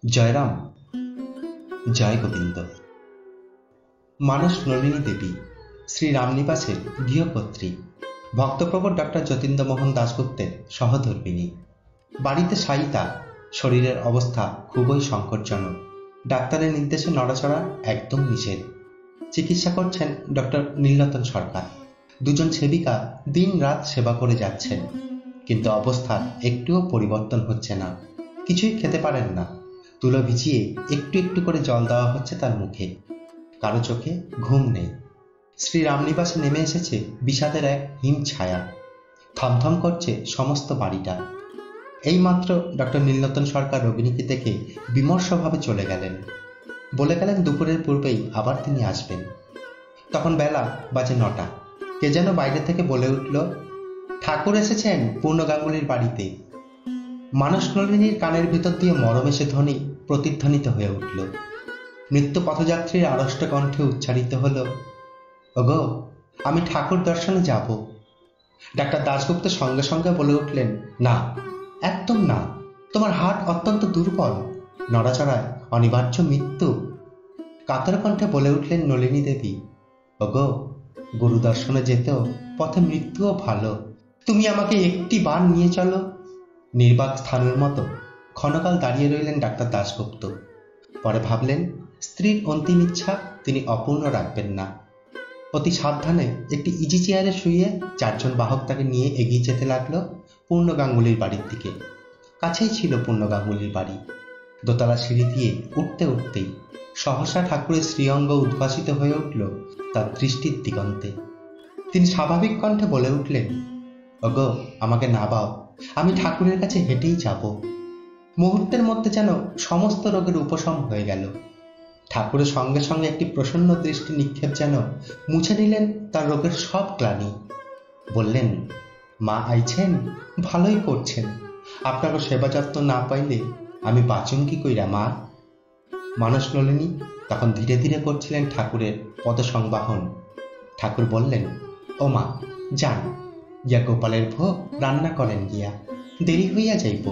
জয়রাম, জয় গোবিন্দ। মানস নলিনী দেবী শ্রী রামনিবাসের গৃহকর্ত্রী, ভক্তপ্রবর ডক্টর যতীন্দ্রমোহন দাশগুপ্তের সহধর্মিণী। বাড়িতে শায়িতা, শরীরের অবস্থা খুবই সংকটজনক। ডাক্তারের নির্দেশে নড়াচড়া একদম নিষেধ। চিকিৎসা করছেন ডক্টর নীলরতন সরকার। দুজন সেবিকা দিন রাত সেবা করে যাচ্ছেন, কিন্তু অবস্থা একটুও পরিবর্তন হচ্ছে না। কিছুই খেতে পারেন না। তুলো ভিজিয়ে একটু একটু করে জল দেওয়া হচ্ছে তার মুখে। কারো চোখে ঘুম নেই। শ্রী রামনিবাসে নেমে এসেছে বিষাদের এক হিম ছায়া। থমথম করছে সমস্ত বাড়িটা। এইমাত্র ডক্টর নীলরতন সরকার রোগিণীকে দেখে বিমর্ষভাবে চলে গেলেন। বলে গেলেন দুপুরের পূর্বেই আবার তিনি আসবেন। তখন বেলা বাজে 9টা। কে যেন বাইরে থেকে বলে উঠল, ঠাকুর এসেছেন পূর্ণ গাঙ্গুলির বাড়িতে। মানস নলিনীর কানের ভিতর দিয়ে মরমেশে ধ্বনি প্রতিধ্বনিত হয়ে উঠল। মৃত্যু পথযাত্রীর আড়ষ্ট কণ্ঠে উচ্চারিত হল, ওগো, আমি ঠাকুর দর্শনে যাব। ডাক্তার দাশগুপ্ত সঙ্গে সঙ্গে বলে উঠলেন, না, একদম না, তোমার হার্ট অত্যন্ত দুর্বল, নড়াচড়ায় অনিবার্য মৃত্যু। কাতর কণ্ঠে বলে উঠলেন নলিনী দেবী, ওগো, গুরু দর্শনে যেতেও পথে মৃত্যুও ভালো, তুমি আমাকে একটি বার নিয়ে চলো। নির্বাক স্থানের মতো ক্ষণকাল দাঁড়িয়ে রইলেন ডাক্তার দাশগুপ্ত। পরে ভাবলেন, স্ত্রীর অন্তিম ইচ্ছা তিনি অপূর্ণ রাখবেন না। অতি সাবধানে একটি ইজি চেয়ারে শুয়ে 4 জন বাহক তাকে নিয়ে এগিয়ে যেতে লাগলো পূর্ণ গাঙ্গুলির বাড়ির দিকে। কাছেই ছিল পূর্ণ গাঙ্গুলির বাড়ি। দোতলা সিঁড়ি দিয়ে উঠতে উঠতেই সহসা ঠাকুরের শ্রীঅঙ্গ উদ্ভাসিত হয়ে উঠল তার দৃষ্টির দিগন্তে। তিনি স্বাভাবিক কণ্ঠে বলে উঠলেন, ওগো, আমাকে নাবাও, আমি ঠাকুরের কাছে হেঁটেই যাব। মুহূর্তের মধ্যে যেন সমস্ত রোগের উপশম হয়ে গেল। ঠাকুরের সঙ্গে সঙ্গে একটি প্রসন্ন দৃষ্টি নিক্ষেপ যেন মুছে নিলেন তার রোগের সব গ্লানি। বললেন, মা আইছেন, ভালোই করছেন, আপনারও সেবা যত্ন না পাইলে আমি বাঁচুম কি কইরা মা। মানস নলিনী তখন ধীরে ধীরে করছিলেন ঠাকুরের পদসংবাহন। ঠাকুর বললেন, ও মা, যান গিয়া গোপালের ভোগ রান্না করেন গিয়া, দেরি হইয়া যাইব।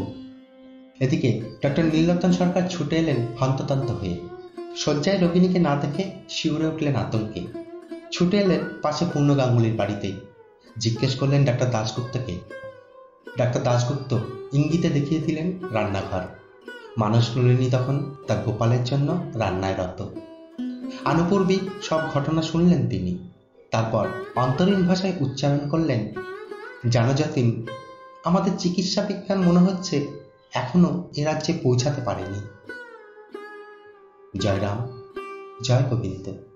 এদিকে ডক্টর নীলরতন সরকার ছুটে এলেন হন্ততন্ত হয়ে। শয্যায় রোগিণীকে না দেখে শিউরে উঠলেন আতঙ্কে। ছুটে এলেন পাশে পূর্ণ গাঙ্গুলির বাড়িতে। জিজ্ঞেস করলেন ডাক্তার দাশগুপ্তকে। ডাক্তার দাশগুপ্ত ইঙ্গিতে দেখিয়ে দিলেন রান্নাঘর। মানস নলিনী তখন তার গোপালের জন্য রান্নায় রত। আনুপূর্বিক সব ঘটনা শুনলেন তিনি। তারপর অন্তরীণ ভাষায় উচ্চারণ করলেন, জানো যতীন, আমাদের চিকিৎসা বিজ্ঞান মনে হচ্ছে এখনো এ রাজ্যে পৌঁছাতে পারেনি। জয়রাম, জয় গোবিন্দ।